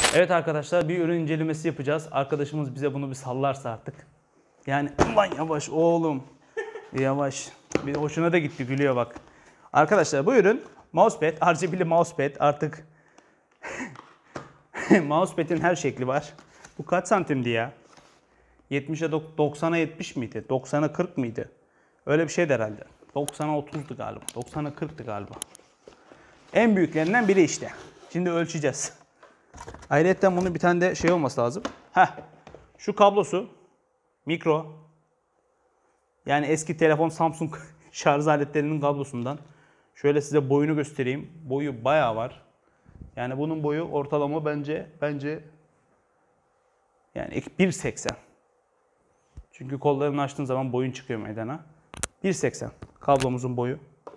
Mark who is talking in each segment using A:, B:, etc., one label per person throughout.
A: Evet arkadaşlar, bir ürün incelemesi yapacağız. Arkadaşımız bize bunu bir sallarsa artık. Yani ulan yavaş oğlum. Yavaş. Bir hoşuna da gitti, gülüyor bak. Arkadaşlar bu ürün mousepad, RGB'li mousepad artık. Mousepad'in her şekli var. Bu kaç santimdi ya? 70'e 90'a 70 miydi? 90'a 40 mıydı? Öyle bir şeydi herhalde. 90'a 30'du galiba. 90'a 40'tı galiba. En büyüklerinden biri işte. Şimdi ölçeceğiz. Ayrıca bunun bir tane de şey olması lazım. Şu kablosu mikro. Yani eski telefon Samsung şarj aletlerinin kablosundan. Şöyle size boyunu göstereyim. Boyu bayağı var. Yani bunun boyu ortalama bence yani 1.80. Çünkü kollarını açtığın zaman boyun çıkıyor meydana. 1.80 kablomuzun boyu.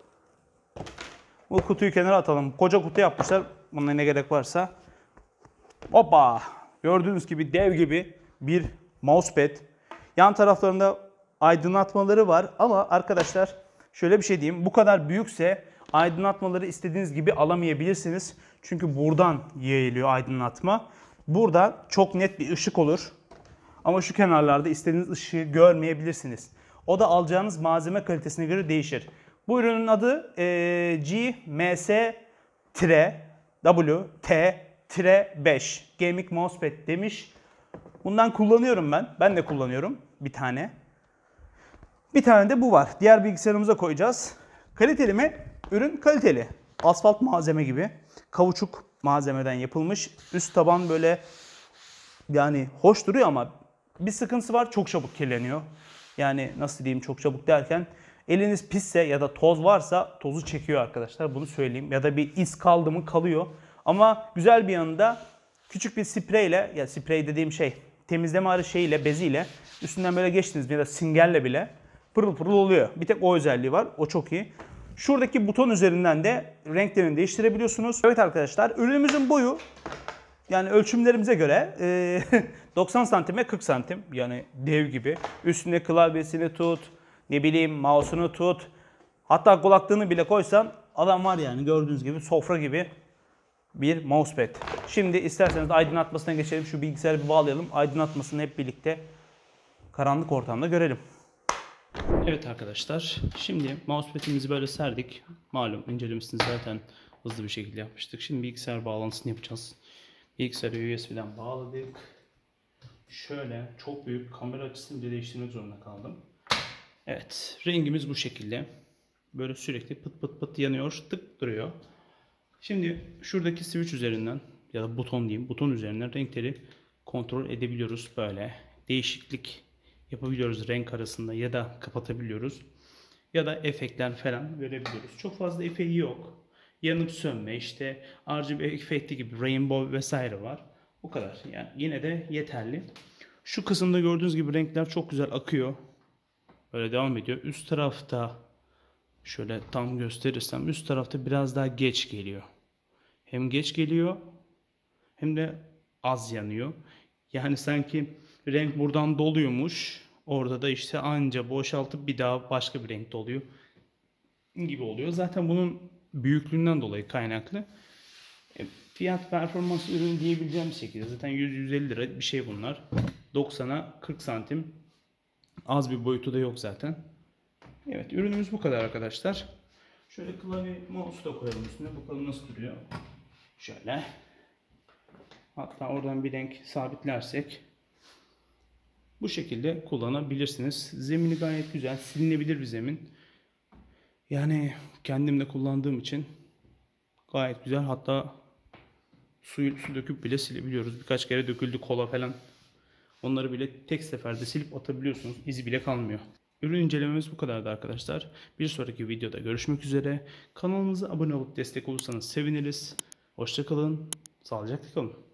A: Bu kutuyu kenara atalım. Koca kutu yapmışlar. Buna ne gerek varsa. Hoppa! Gördüğünüz gibi dev gibi bir mousepad. Yan taraflarında aydınlatmaları var ama arkadaşlar şöyle bir şey diyeyim. Bu kadar büyükse aydınlatmaları istediğiniz gibi alamayabilirsiniz. Çünkü buradan yayılıyor aydınlatma. Burada çok net bir ışık olur. Ama şu kenarlarda istediğiniz ışığı görmeyebilirsiniz. O da alacağınız malzeme kalitesine göre değişir. Bu ürünün adı GMS-WT-5 Gaming Mousepad demiş. Bundan kullanıyorum ben. Ben de kullanıyorum bir tane. Bir tane de bu var. Diğer bilgisayarımıza koyacağız. Kaliteli mi? Ürün kaliteli. Asfalt malzeme gibi. Kauçuk malzemeden yapılmış. Üst taban böyle yani hoş duruyor ama bir sıkıntısı var. Çok çabuk kirleniyor. Yani nasıl diyeyim, çok çabuk derken eliniz pisse ya da toz varsa tozu çekiyor arkadaşlar. Bunu söyleyeyim. Ya da bir iz kaldı mı kalıyor. Ama güzel bir yanında küçük bir spreyle, ya sprey dediğim şey temizleme arı şeyiyle, beziyle üstünden böyle geçtiniz ya da süngerle bile pırıl pırıl oluyor. Bir tek o özelliği var. O çok iyi. Şuradaki buton üzerinden de renklerini değiştirebiliyorsunuz. Evet arkadaşlar, ürünümüzün boyu yani ölçümlerimize göre 90 santime 40 santim, yani dev gibi. Üstüne klavyesini tut, ne bileyim mouse'unu tut. Hatta kulaklığını bile koysan adam var yani, gördüğünüz gibi sofra gibi bir mousepad. Şimdi isterseniz aydınlatmasına geçelim. Şu bilgisayarı bir bağlayalım. Aydınlatmasını hep birlikte karanlık ortamda görelim. Evet arkadaşlar, şimdi mousepad'imizi böyle serdik. Malum incelemesini zaten hızlı bir şekilde yapmıştık. Şimdi bilgisayar bağlantısını yapacağız. Bilgisayarı USB'den bağladık. Şöyle çok büyük kamera açısını bile değiştirmek zorunda kaldım. Evet, rengimiz bu şekilde. Böyle sürekli pıt pıt pıt yanıyor, tık duruyor. Şimdi şuradaki switch üzerinden ya da buton diyeyim, buton üzerinden renkleri kontrol edebiliyoruz böyle. Değişiklik yapabiliyoruz renk arasında ya da kapatabiliyoruz. Ya da efektler falan verebiliyoruz. Çok fazla efeği yok. Yanıp sönme, işte RGB efekti gibi, rainbow vesaire var. Bu kadar. Yani yine de yeterli. Şu kısımda gördüğünüz gibi renkler çok güzel akıyor. Böyle devam ediyor. Üst tarafta şöyle tam gösterirsem üst tarafta biraz daha geç geliyor. Hem geç geliyor hem de az yanıyor. Yani sanki renk buradan doluyormuş. Orada da işte anca boşaltıp bir daha başka bir renk doluyor gibi oluyor. Zaten bunun büyüklüğünden dolayı kaynaklı. Fiyat performans ürünü diyebileceğim şekilde. Zaten 100-150 lira bir şey bunlar. 90'a 40 santim. Az bir boyutu da yok zaten. Evet, ürünümüz bu kadar arkadaşlar. Şöyle klavye mouse da koyalım üstüne. Bakalım nasıl duruyor. Şöyle. Hatta oradan bir renk sabitlersek bu şekilde kullanabilirsiniz. Zemini gayet güzel. Silinebilir bir zemin. Yani kendim de kullandığım için gayet güzel. Hatta su döküp bile silebiliyoruz. Birkaç kere döküldü kola falan. Onları bile tek seferde silip atabiliyorsunuz. İzi bile kalmıyor. Ürün incelememiz bu kadardı arkadaşlar. Bir sonraki videoda görüşmek üzere. Kanalımıza abone olup destek olursanız seviniriz. Hoşça kalın. Sağlıcakla kalın.